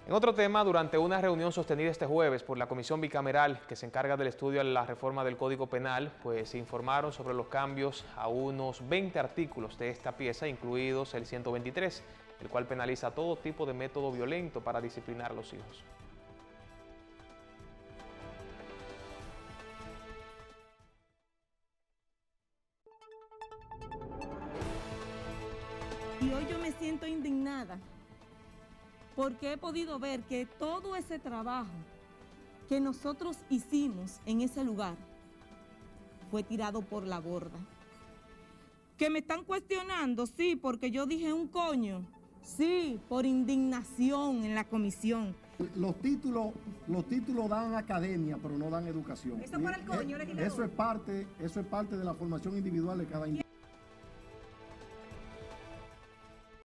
En otro tema, durante una reunión sostenida este jueves por la Comisión Bicameral que se encarga del estudio de la reforma del Código Penal, pues se informaron sobre los cambios a unos 20 artículos de esta pieza, incluidos el 123, el cual penaliza todo tipo de método violento para disciplinar a los hijos. Y hoy yo me siento indignada porque he podido ver que todo ese trabajo que nosotros hicimos en ese lugar fue tirado por la borda. Que me están cuestionando, sí, porque yo dije un coño, sí, por indignación en la comisión. Los títulos dan academia, pero no dan educación. ¿Eso para el coño, legislador? Eso es parte de la formación individual de cada individuo.